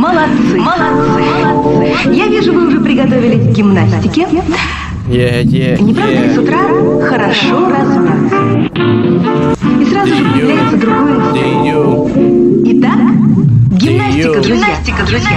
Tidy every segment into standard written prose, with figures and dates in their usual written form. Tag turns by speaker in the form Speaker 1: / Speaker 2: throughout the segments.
Speaker 1: Молодцы, молодцы. Я вижу, вы уже приготовились к гимнастике. Не правда ли с утра хорошо размяться? И сразу же появляется другой инстинкт. Итак, гимнастика, друзья.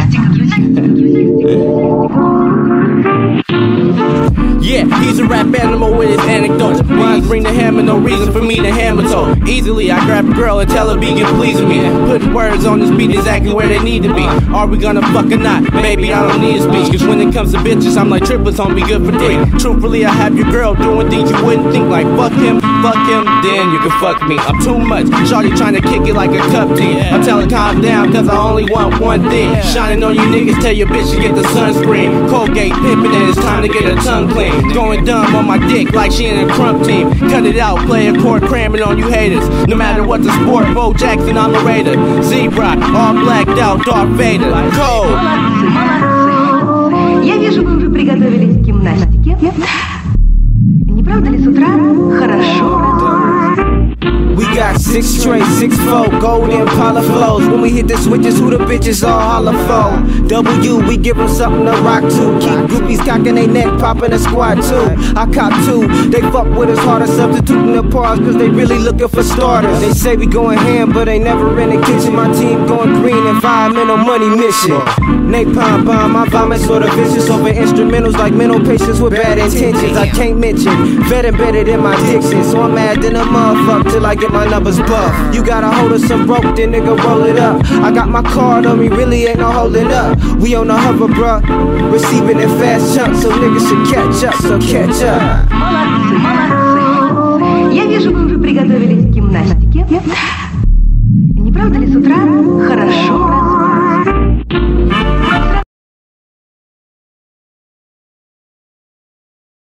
Speaker 2: Yeah, he's a rap animal with his anecdotes. Rhymes bring the hammer, no reason for me to hammer toe. Easily, I grab a girl and tell her be get pleased with me. Putting words on this beat exactly where they need to be. Are we gonna fuck or not? Baby, I don't need a speech. Cause when it comes to bitches, I'm like triplets on be good for three. Truthfully, I have your girl doing things you wouldn't think. Like fuck him, then you can fuck me. I'm too much. Shawty trying to kick it like a cup tea. I tell her calm down cause I only want one thing. Shining on you niggas, tell your bitch to get the sunscreen. Colgate pimpin' and it's time to get her tongue clean. Going dumb on my dick like she in a crump team. Cut it out, play a chord cramming on you haters. No matter what the sport, Bo Jackson, I'm a Raider. Zebra, all blacked out, Darth Vader. Cold.
Speaker 1: Молодцы, молодцы. Я вижу, вы уже приготовились к гимнастике. Не правда ли с утра хорошо размяться?
Speaker 3: We got 6'4", gold Impala flows. When we hit the switches, who the bitches all holler for? W, we give them something to rock to. Keep groupies cocking they neck, popping a squad too. I cop two, they fuck with us harder, substituting the parts cause they really looking for starters. They say we going ham, but they never in the kitchen. My team going green, environmental money mission. Napalm bomb, my vomit sort of vicious over instrumentals like mental patients with bad intentions. I can't mention, vet embedded in my diction, so I'm mad than a motherfucker till I get my numbers buff. You gotta hold us some rope, then nigga roll it up. I got my card on me, really ain't no holding up. We on the hover, bruh, receiving in fast chunks, so niggas should catch up, so catch up.
Speaker 1: Молодцы, молодцы. Я вижу, вы уже приготовились к гимнастике. Не правда ли с утра хорошо размяться?